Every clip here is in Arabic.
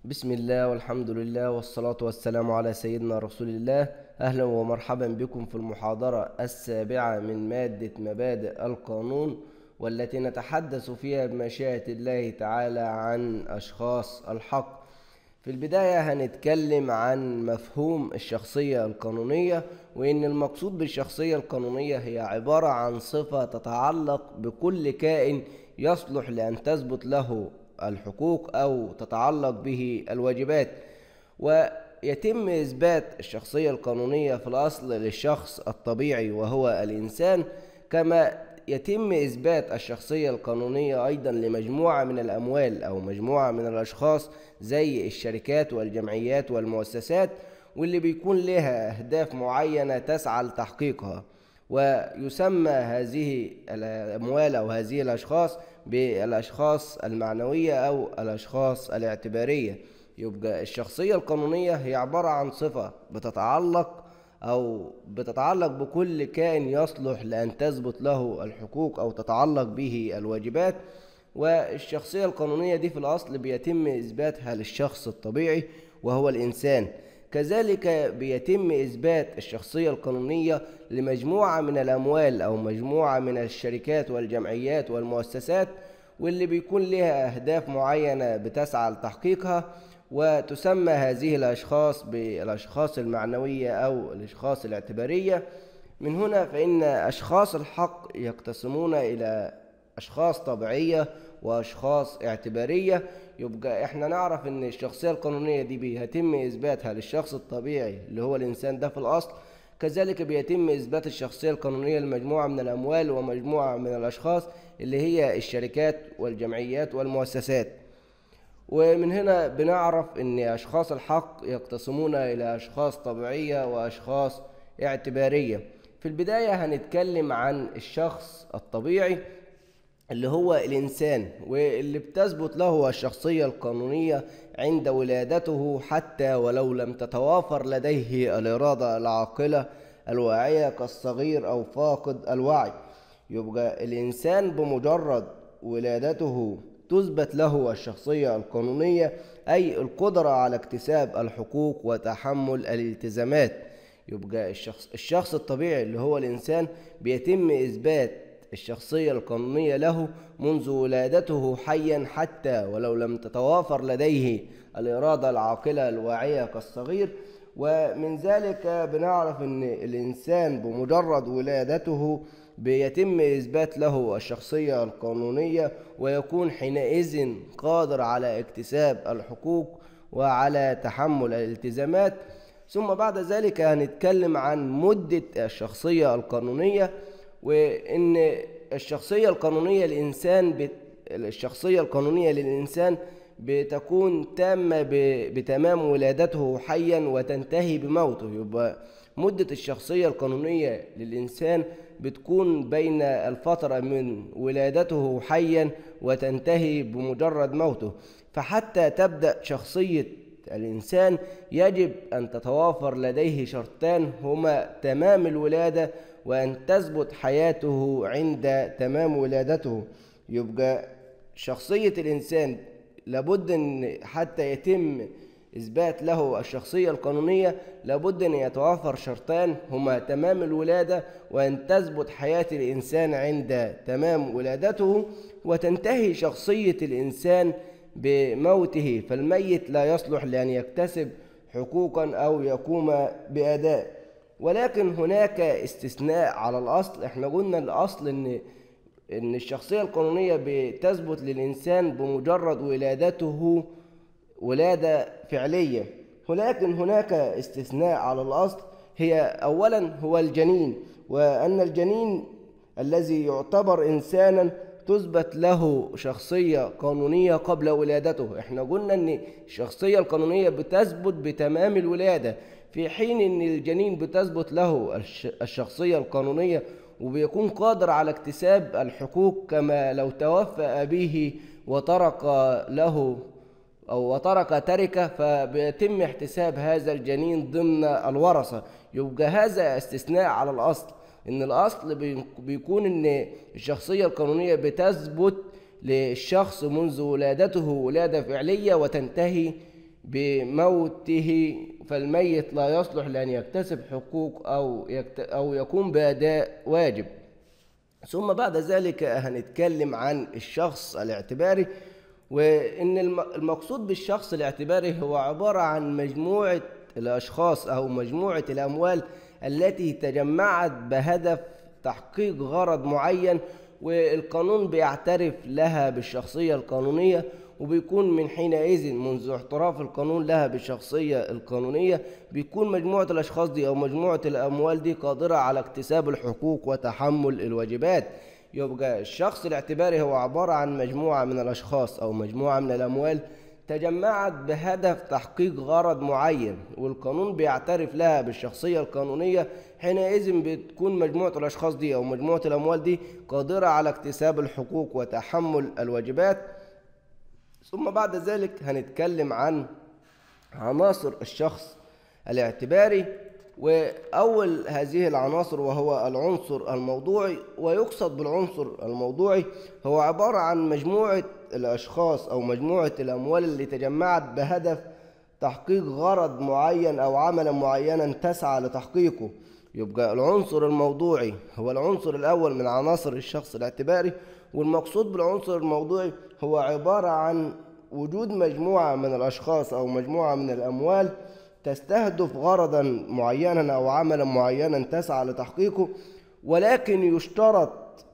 بسم الله والحمد لله والصلاة والسلام على سيدنا رسول الله. أهلا ومرحبا بكم في المحاضرة السابعة من مادة مبادئ القانون، والتي نتحدث فيها بمشيئة الله تعالى عن أشخاص الحق. في البداية هنتكلم عن مفهوم الشخصية القانونية، وإن المقصود بالشخصية القانونية هي عبارة عن صفة تتعلق بكل كائن يصلح لأن تثبت له الحقوق أو تتعلق به الواجبات. ويتم إثبات الشخصية القانونية في الأصل للشخص الطبيعي وهو الإنسان، كما يتم إثبات الشخصية القانونية أيضا لمجموعة من الأموال أو مجموعة من الأشخاص زي الشركات والجمعيات والمؤسسات، واللي بيكون لها أهداف معينة تسعى لتحقيقها. ويسمى هذه الأموال أو هذه الأشخاص بالأشخاص المعنوية أو الأشخاص الاعتبارية. يبقى الشخصية القانونية هي عبارة عن صفة بتتعلق بكل كائن يصلح لأن تثبت له الحقوق أو تتعلق به الواجبات. والشخصية القانونية دي في الأصل بيتم إثباتها للشخص الطبيعي وهو الإنسان. كذلك بيتم إثبات الشخصية القانونية لمجموعة من الأموال أو مجموعة من الشركات والجمعيات والمؤسسات، واللي بيكون لها أهداف معينة بتسعى لتحقيقها. وتسمى هذه الأشخاص بالأشخاص المعنوية أو الأشخاص الاعتبارية. من هنا فإن أشخاص الحق يقتسمون إلى أشخاص طبيعية وأشخاص اعتبارية. يبقى احنا نعرف ان الشخصية القانونية دي بيتم اثباتها للشخص الطبيعي اللي هو الانسان ده في الاصل. كذلك بيتم اثبات الشخصية القانونية لمجموعة من الاموال ومجموعة من الاشخاص اللي هي الشركات والجمعيات والمؤسسات. ومن هنا بنعرف ان اشخاص الحق يقتسمون الى اشخاص طبيعية واشخاص اعتبارية. في البداية هنتكلم عن الشخص الطبيعي اللي هو الإنسان، واللي بتثبت له الشخصية القانونية عند ولادته حتى ولو لم تتوافر لديه الإرادة العاقلة الواعية كالصغير أو فاقد الوعي. يبقى الإنسان بمجرد ولادته تثبت له الشخصية القانونية، أي القدرة على اكتساب الحقوق وتحمل الالتزامات. يبقى الشخص الطبيعي اللي هو الإنسان بيتم إثبات الشخصية القانونية له منذ ولادته حيا حتى ولو لم تتوافر لديه الإرادة العاقلة الواعية كالصغير. ومن ذلك بنعرف أن الإنسان بمجرد ولادته بيتم إثبات له الشخصية القانونية، ويكون حينئذ قادر على اكتساب الحقوق وعلى تحمل الالتزامات. ثم بعد ذلك هنتكلم عن مدة الشخصية القانونية، وإن الشخصية القانونية للإنسان بتكون تامة بتمام ولادته حيا وتنتهي بموته. يبقى مدة الشخصية القانونية للإنسان بتكون بين الفترة من ولادته حيا وتنتهي بمجرد موته. فحتى تبدأ شخصية الإنسان يجب أن تتوافر لديه شرطان، هما تمام الولادة وأن تثبت حياته عند تمام ولادته. يبقى شخصية الإنسان لابد أن حتى يتم إثبات له الشخصية القانونية لابد أن يتوافر شرطان، هما تمام الولادة وأن تثبت حياة الإنسان عند تمام ولادته. وتنتهي شخصية الإنسان بموته، فالميت لا يصلح لأن يكتسب حقوقا أو يقوم بأداء. ولكن هناك استثناء على الأصل. احنا قلنا الأصل إن الشخصية القانونية بتثبت للإنسان بمجرد ولادته ولادة فعلية، ولكن هناك استثناء على الأصل. هي أولا هو الجنين، وأن الجنين الذي يعتبر إنسانا تثبت له شخصية قانونية قبل ولادته. احنا قلنا ان الشخصية القانونية بتثبت بتمام الولادة، في حين ان الجنين بتثبت له الشخصية القانونية وبيكون قادر على اكتساب الحقوق، كما لو توفى أبيه وترك له أو وترك تركة فبيتم احتساب هذا الجنين ضمن الورثة. يبقى هذا استثناء على الأصل، إن الأصل بيكون إن الشخصية القانونية بتثبت للشخص منذ ولادته ولادة فعلية وتنتهي بموته، فالميت لا يصلح لأن يكتسب حقوق أو يقوم بأداء واجب. ثم بعد ذلك هنتكلم عن الشخص الاعتباري، وإن المقصود بالشخص الاعتباري هو عبارة عن مجموعة الأشخاص أو مجموعة الأموال التي تجمعت بهدف تحقيق غرض معين، والقانون بيعترف لها بالشخصية القانونية، وبيكون من حينئذ منذ اعتراف القانون لها بالشخصية القانونية بيكون مجموعة الأشخاص دي أو مجموعة الأموال دي قادرة على اكتساب الحقوق وتحمل الواجبات. يبقى الشخص الاعتباري هو عبارة عن مجموعة من الأشخاص أو مجموعة من الأموال تجمعت بهدف تحقيق غرض معين، والقانون بيعترف لها بالشخصية القانونية. حينئذ بتكون مجموعة الأشخاص دي أو مجموعة الأموال دي قادرة على اكتساب الحقوق وتحمل الواجبات. ثم بعد ذلك هنتكلم عن عناصر الشخص الاعتباري، وأول هذه العناصر وهو العنصر الموضوعي. ويقصد بالعنصر الموضوعي هو عبارة عن مجموعة الأشخاص أو مجموعة الأموال اللي تجمعت بهدف تحقيق غرض معين أو عملا معينا تسعى لتحقيقه. يبقى العنصر الموضوعي هو العنصر الأول من عناصر الشخص الاعتباري، والمقصود بالعنصر الموضوعي هو عبارة عن وجود مجموعة من الأشخاص أو مجموعة من الأموال تستهدف غرضا معينا أو عملا معينا تسعى لتحقيقه، ولكن يشترط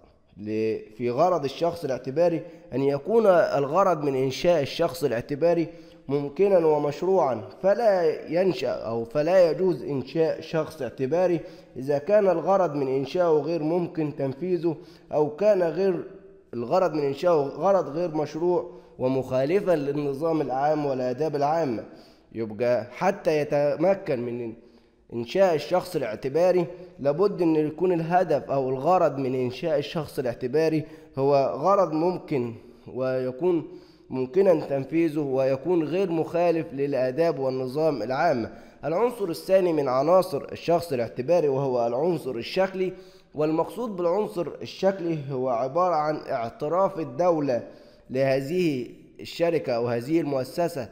في غرض الشخص الاعتباري أن يكون الغرض من إنشاء الشخص الاعتباري ممكنا ومشروعا، فلا ينشأ أو فلا يجوز إنشاء شخص اعتباري إذا كان الغرض من إنشاؤه غير ممكن تنفيذه، أو كان الغرض من إنشاؤه غرض غير مشروع ومخالفا للنظام العام والآداب العامة. يبقى حتى يتمكن من إنشاء الشخص الاعتباري لابد أن يكون الهدف أو الغرض من إنشاء الشخص الاعتباري هو غرض ممكن ويكون ممكنا تنفيذه ويكون غير مخالف للآداب والنظام العام. العنصر الثاني من عناصر الشخص الاعتباري وهو العنصر الشكلي، والمقصود بالعنصر الشكلي هو عبارة عن اعتراف الدولة لهذه الشركة أو هذه المؤسسة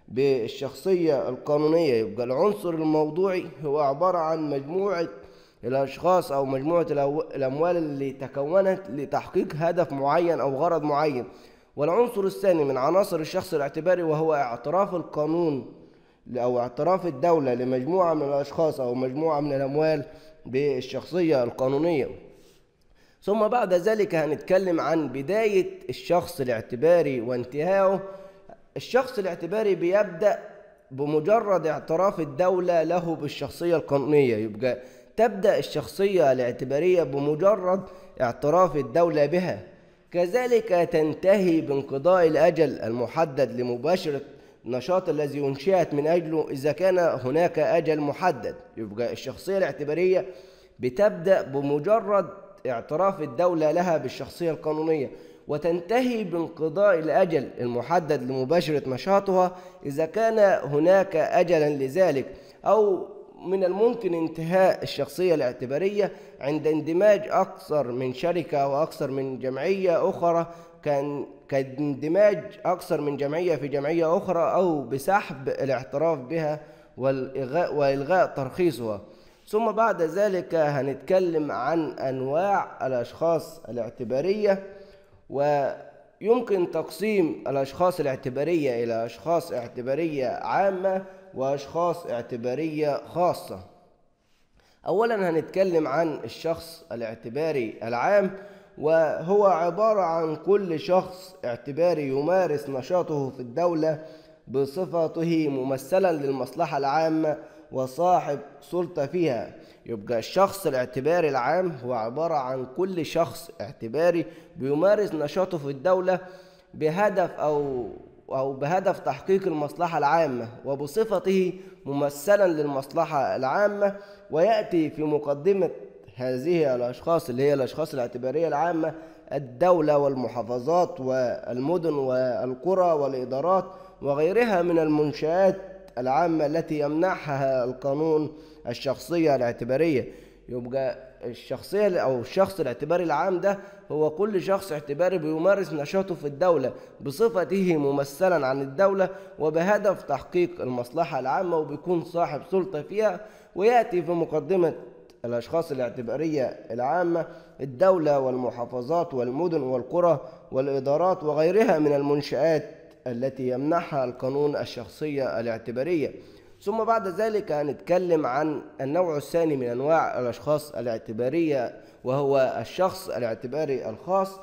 بالشخصية القانونية. يبقى العنصر الموضوعي هو عبارة عن مجموعة الأشخاص أو مجموعة الأموال اللي تكونت لتحقيق هدف معين أو غرض معين. والعنصر الثاني من عناصر الشخص الاعتباري وهو اعتراف القانون أو اعتراف الدولة لمجموعة من الأشخاص أو مجموعة من الأموال بالشخصية القانونية. ثم بعد ذلك هنتكلم عن بداية الشخص الاعتباري وانتهائه. الشخص الاعتباري بيبدأ بمجرد اعتراف الدولة له بالشخصية القانونية. يبقى تبدأ الشخصية الاعتبارية بمجرد اعتراف الدولة بها، كذلك تنتهي بانقضاء الأجل المحدد لمباشرة النشاط الذي أنشئت من أجله إذا كان هناك أجل محدد. يبقى الشخصية الاعتبارية بتبدأ بمجرد اعتراف الدولة لها بالشخصية القانونية، وتنتهي بانقضاء الأجل المحدد لمباشرة نشاطها إذا كان هناك أجلا لذلك، أو من الممكن انتهاء الشخصية الاعتبارية عند اندماج أكثر من شركة أو أكثر من جمعية أخرى، كاندماج أكثر من جمعية في جمعية أخرى، أو بسحب الاعتراف بها وإلغاء ترخيصها. ثم بعد ذلك هنتكلم عن أنواع الأشخاص الاعتبارية، ويمكن تقسيم الأشخاص الاعتبارية إلى أشخاص اعتبارية عامة وأشخاص اعتبارية خاصة. أولا هنتكلم عن الشخص الاعتباري العام، وهو عبارة عن كل شخص اعتباري يمارس نشاطه في الدولة بصفته ممثلا للمصلحة العامة وصاحب سلطة فيها. يبقى الشخص الاعتباري العام هو عبارة عن كل شخص اعتباري بيمارس نشاطه في الدولة بهدف أو بهدف تحقيق المصلحة العامة وبصفته ممثلا للمصلحة العامة. ويأتي في مقدمة هذه الأشخاص اللي هي الأشخاص الاعتبارية العامة الدولة والمحافظات والمدن والقرى والإدارات وغيرها من المنشآت العامة التي يمنحها القانون الشخصية الاعتبارية. يبقى الشخصية أو الشخص الاعتباري العام ده هو كل شخص اعتباري بيمارس نشاطه في الدولة بصفته ممثلا عن الدولة وبهدف تحقيق المصلحة العامة، وبيكون صاحب سلطة فيها. ويأتي في مقدمة الأشخاص الاعتبارية العامة الدولة والمحافظات والمدن والقرى والإدارات وغيرها من المنشآت التي يمنحها القانون الشخصية الاعتبارية. ثم بعد ذلك هنتكلم عن النوع الثاني من أنواع الأشخاص الاعتبارية، وهو الشخص الاعتباري الخاص.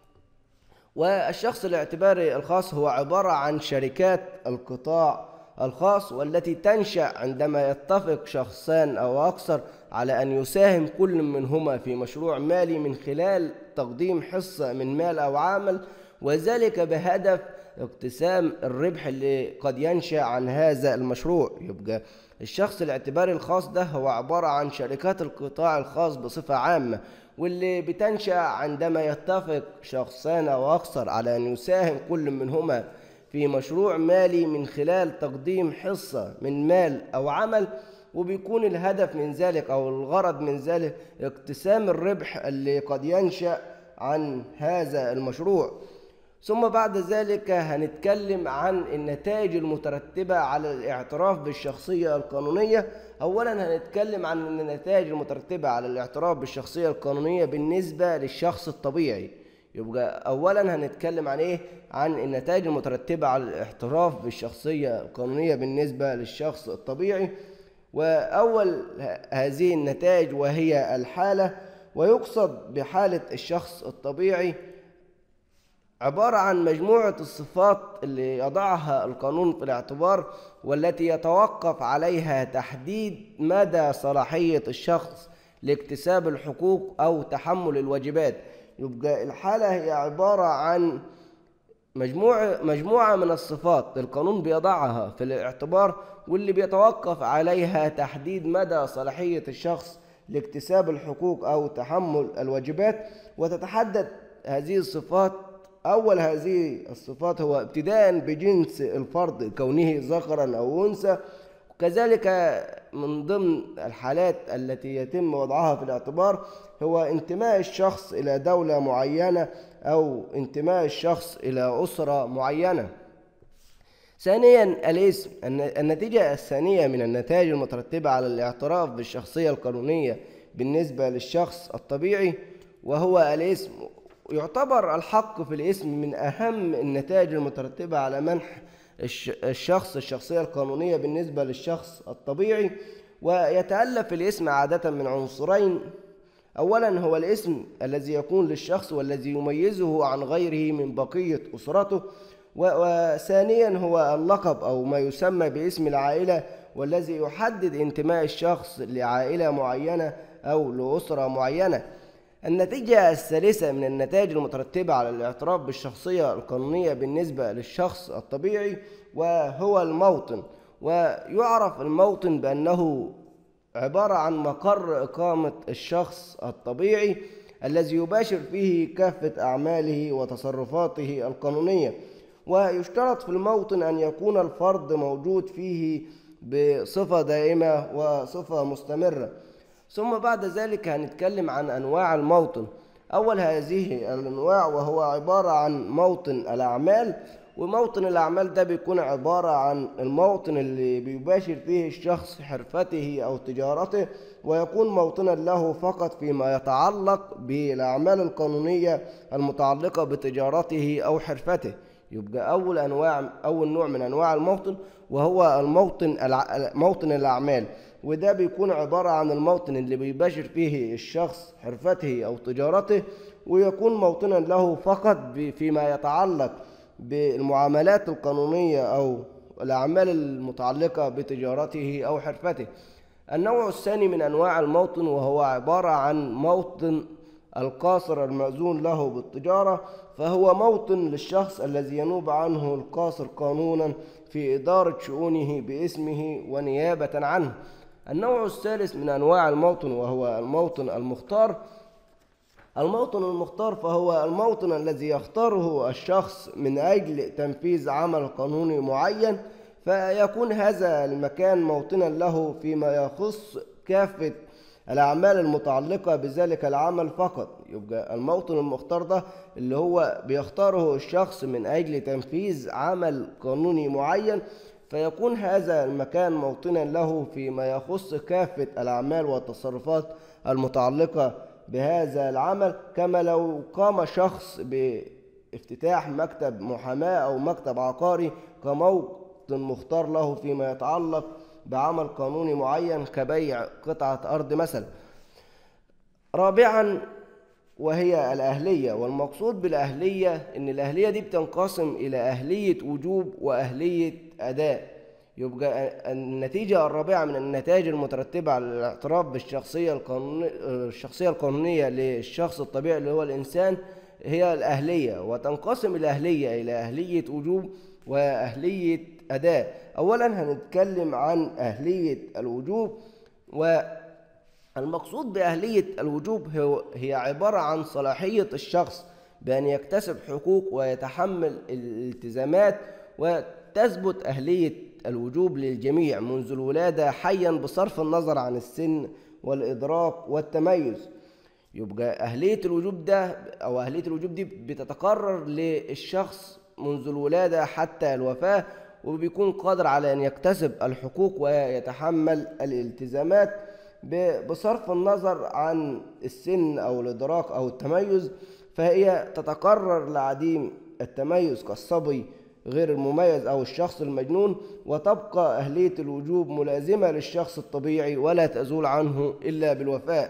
والشخص الاعتباري الخاص هو عبارة عن شركات القطاع الخاص، والتي تنشأ عندما يتفق شخصان أو أكثر على أن يساهم كل منهما في مشروع مالي من خلال تقديم حصة من مال أو عمل، وذلك بهدف اقتسام الربح اللي قد ينشأ عن هذا المشروع. يبقى الشخص الاعتباري الخاص ده هو عبارة عن شركات القطاع الخاص بصفة عامة، واللي بتنشأ عندما يتفق شخصان أو أكثر على أن يساهم كل منهما في مشروع مالي من خلال تقديم حصة من مال أو عمل، وبيكون الهدف من ذلك أو الغرض من ذلك اقتسام الربح اللي قد ينشأ عن هذا المشروع. ثم بعد ذلك هنتكلم عن النتائج المترتبة على الاعتراف بالشخصية القانونية. أولا هنتكلم عن النتائج المترتبة على الاعتراف بالشخصية القانونية بالنسبة للشخص الطبيعي. يبقى أولا هنتكلم عن إيه؟ عن النتائج المترتبة على الاعتراف بالشخصية القانونية بالنسبة للشخص الطبيعي. وأول هذه النتائج وهي الحالة، ويقصد بحالة الشخص الطبيعي عبارة عن مجموعة الصفات اللي يضعها القانون في الاعتبار، والتي يتوقف عليها تحديد مدى صلاحية الشخص لاكتساب الحقوق أو تحمل الواجبات. يبقى الحالة هي عبارة عن مجموعة من الصفات القانون بيضعها في الاعتبار، واللي بيتوقف عليها تحديد مدى صلاحية الشخص لاكتساب الحقوق أو تحمل الواجبات. وتتحدد هذه الصفات، أول هذه الصفات هو ابتداء بجنس الفرد كونه ذكرا أو أنثى. وكذلك من ضمن الحالات التي يتم وضعها في الاعتبار هو انتماء الشخص إلى دولة معينة أو انتماء الشخص إلى أسرة معينة. ثانيا الاسم. النتيجة الثانية من النتائج المترتبة على الاعتراف بالشخصية القانونية بالنسبة للشخص الطبيعي وهو الاسم. يعتبر الحق في الاسم من أهم النتائج المترتبة على منح الشخصية القانونية بالنسبة للشخص الطبيعي. ويتألف الاسم عادة من عنصرين. أولا هو الاسم الذي يكون للشخص والذي يميزه عن غيره من بقية أسرته. وثانيا هو اللقب أو ما يسمى باسم العائلة، والذي يحدد انتماء الشخص لعائلة معينة أو لأسرة معينة. النتيجة الثالثة من النتائج المترتبة على الاعتراف بالشخصية القانونية بالنسبة للشخص الطبيعي وهو الموطن. ويعرف الموطن بأنه عبارة عن مقر إقامة الشخص الطبيعي الذي يباشر فيه كافة أعماله وتصرفاته القانونية. ويشترط في الموطن أن يكون الفرد موجود فيه بصفة دائمة وصفة مستمرة. ثم بعد ذلك هنتكلم عن أنواع الموطن. أول هذه الأنواع وهو عبارة عن موطن الأعمال. وموطن الأعمال ده بيكون عبارة عن الموطن اللي بيباشر فيه الشخص حرفته أو تجارته، ويكون موطنا له فقط فيما يتعلق بالأعمال القانونية المتعلقة بتجارته أو حرفته. يبقى أول نوع من أنواع الموطن وهو موطن الأعمال، وده بيكون عبارة عن الموطن اللي بيباشر فيه الشخص حرفته أو تجارته، ويكون موطنا له فقط فيما يتعلق بالمعاملات القانونية أو الأعمال المتعلقة بتجارته أو حرفته. النوع الثاني من أنواع الموطن وهو عبارة عن موطن القاصر المأذون له بالتجارة، فهو موطن للشخص الذي ينوب عنه القاصر قانونا في إدارة شؤونه باسمه ونيابة عنه. النوع الثالث من أنواع الموطن وهو الموطن المختار. الموطن المختار فهو الموطن الذي يختاره الشخص من أجل تنفيذ عمل قانوني معين، فيكون هذا المكان موطنا له فيما يخص كافة الأعمال المتعلقة بذلك العمل فقط. يبقى الموطن المختار ده اللي هو بيختاره الشخص من أجل تنفيذ عمل قانوني معين، فيكون هذا المكان موطنا له فيما يخص كافة الأعمال والتصرفات المتعلقة بهذا العمل، كما لو قام شخص بافتتاح مكتب محاماة أو مكتب عقاري كموطن مختار له فيما يتعلق بعمل قانوني معين كبيع قطعة أرض مثلا. رابعا وهي الأهلية، والمقصود بالأهلية إن الأهلية دي بتنقسم إلى أهلية وجوب وأهلية أداء. يبقى النتيجة الرابعة من النتائج المترتبة على الاعتراف الشخصية القانونية للشخص الطبيعي اللي هو الإنسان هي الأهلية، وتنقسم الأهلية إلى أهلية وجوب وأهلية أداء. أولا هنتكلم عن أهلية الوجوب، والمقصود بأهلية الوجوب هي عبارة عن صلاحية الشخص بأن يكتسب حقوق ويتحمل الالتزامات، وتثبت أهلية الوجوب للجميع منذ الولادة حيا بصرف النظر عن السن والإدراك والتميز. يبقى أهلية الوجوب ده أو أهلية الوجوب دي بتتقرر للشخص منذ الولادة حتى الوفاة، وبيكون قادر على أن يكتسب الحقوق ويتحمل الالتزامات بصرف النظر عن السن أو الإدراك أو التميز، فهي تتقرر لعديم التميز كالصبي غير المميز أو الشخص المجنون، وتبقى أهلية الوجوب ملازمة للشخص الطبيعي ولا تزول عنه إلا بالوفاة.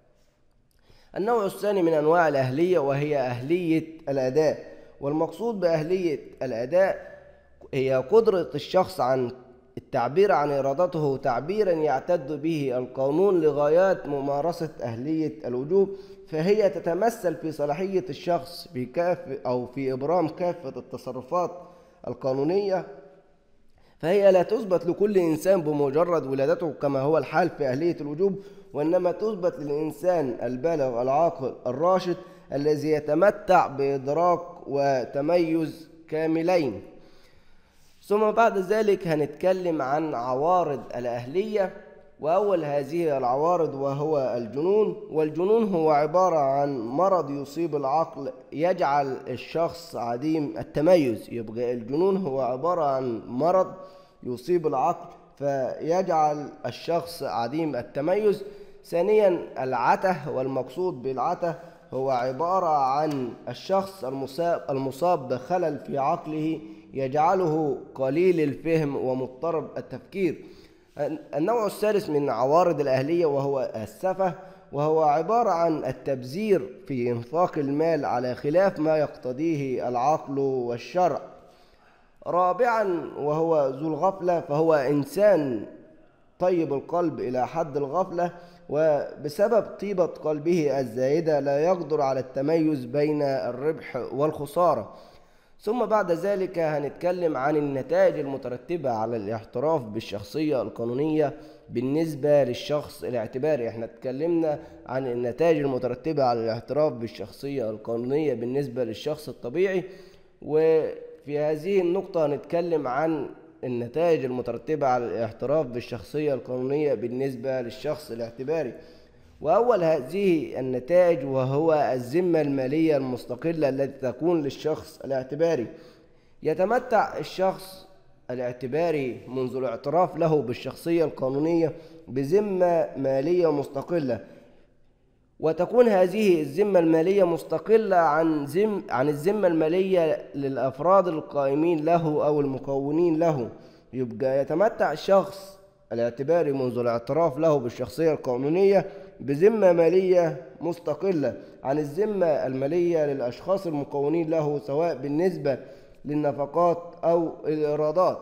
النوع الثاني من أنواع الأهلية وهي أهلية الأداء، والمقصود بأهلية الأداء هي قدرة الشخص عن التعبير عن إرادته تعبيرا يعتد به القانون لغايات ممارسة أهلية الوجوب، فهي تتمثل في صلاحية الشخص في إبرام كافة التصرفات القانونية، فهي لا تثبت لكل إنسان بمجرد ولادته كما هو الحال في أهلية الوجوب، وإنما تثبت للإنسان البالغ العاقل الراشد الذي يتمتع بإدراك وتميز كاملين. ثم بعد ذلك هنتكلم عن عوارض الأهلية، وأول هذه العوارض وهو الجنون. والجنون هو عبارة عن مرض يصيب العقل يجعل الشخص عديم التميز. يبقى الجنون هو عبارة عن مرض يصيب العقل فيجعل الشخص عديم التميز. ثانيا العته، والمقصود بالعته هو عبارة عن الشخص المصاب بخلل في عقله يجعله قليل الفهم ومضطرب التفكير. النوع الثالث من عوارض الأهلية وهو السفه، وهو عبارة عن التبذير في إنفاق المال على خلاف ما يقتضيه العقل والشرع. رابعا وهو ذو الغفلة، فهو إنسان طيب القلب إلى حد الغفلة، وبسبب طيبة قلبه الزائدة لا يقدر على التميز بين الربح والخسارة. ثم بعد ذلك هنتكلم عن النتائج المترتبة على الاعتراف بالشخصية القانونية بالنسبة للشخص الاعتباري. احنا اتكلمنا عن النتائج المترتبة على الاعتراف بالشخصية القانونية بالنسبة للشخص الطبيعي، وفي هذه النقطة هنتكلم عن النتائج المترتبة على الاعتراف بالشخصية القانونية بالنسبة للشخص الاعتباري. وأول هذه النتائج وهو الذمة المالية المستقلة التي تكون للشخص الاعتباري. يتمتع الشخص الاعتباري منذ الاعتراف له بالشخصية القانونية بذمة مالية مستقلة، وتكون هذه الذمة المالية مستقلة عن الذمة المالية للأفراد القائمين له أو المكونين له. يبقى يتمتع الشخص الاعتباري منذ الاعتراف له بالشخصية القانونية بذمة مالية مستقلة عن الذمة المالية للأشخاص المكونين له، سواء بالنسبة للنفقات أو الإيرادات.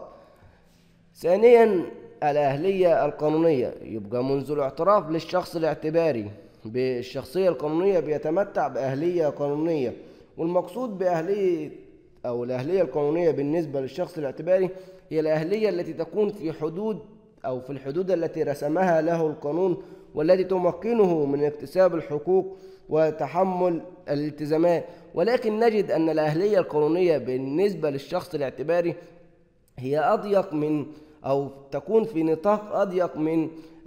ثانيا الأهلية القانونية، يبقى منذ الاعتراف للشخص الاعتباري بالشخصية القانونية بيتمتع بأهلية قانونية. والمقصود بأهلية أو الأهلية القانونية بالنسبة للشخص الاعتباري هي الأهلية التي تكون في الحدود التي رسمها له القانون، والتي تمكنه من اكتساب الحقوق وتحمل الالتزامات. ولكن نجد أن الأهلية القانونية بالنسبة للشخص الاعتباري هي أضيق من أو تكون في نطاق أضيق من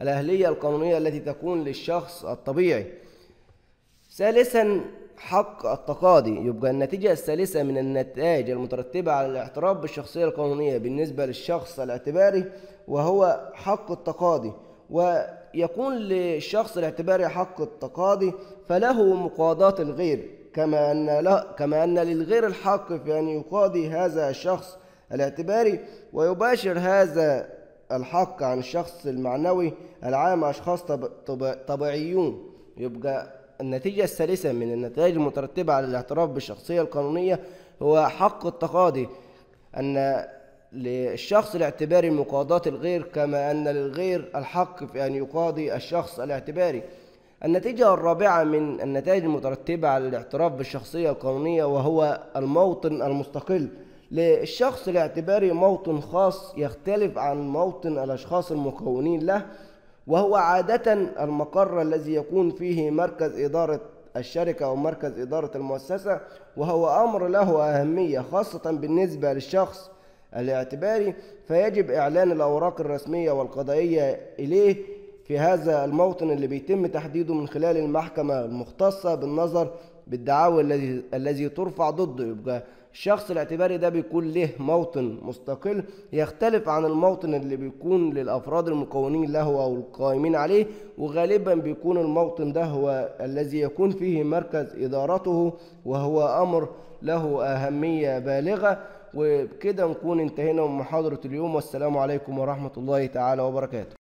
الأهلية القانونية التي تكون للشخص الطبيعي. ثالثا، حق التقاضي. يبقى النتيجة الثالثة من النتائج المترتبة على الاعتراف بالشخصية القانونية بالنسبة للشخص الاعتباري وهو حق التقاضي. ويكون للشخص الاعتباري حق التقاضي فله مقاضاة الغير، كما أن للغير الحق في أن يقاضي هذا الشخص الاعتباري ويباشر هذا الحق عن الشخص المعنوي العام أشخاص طبيعيون. يبقى النتيجة الثالثة من النتائج المترتبة على الاعتراف بالشخصية القانونية هو حق التقاضي، أن للشخص الاعتباري مقاضاة الغير كما أن للغير الحق في أن يقاضي الشخص الاعتباري. النتيجة الرابعة من النتائج المترتبة على الاعتراف بالشخصية القانونية وهو الموطن المستقل. للشخص الاعتباري موطن خاص يختلف عن موطن الأشخاص المكونين له، وهو عادة المقر الذي يكون فيه مركز إدارة الشركة أو مركز إدارة المؤسسة، وهو أمر له أهمية خاصة بالنسبة للشخص الاعتباري، فيجب إعلان الأوراق الرسمية والقضائية إليه في هذا الموطن اللي بيتم تحديده من خلال المحكمة المختصة بالنظر بالدعاوى الذي ترفع ضده. يبقى الشخص الاعتباري ده بيكون له موطن مستقل يختلف عن الموطن اللي بيكون للأفراد المكونين له أو القائمين عليه، وغالبا بيكون الموطن ده هو الذي يكون فيه مركز إدارته، وهو أمر له أهمية بالغة. وبكده نكون انتهينا من محاضرة اليوم، والسلام عليكم ورحمة الله تعالى وبركاته.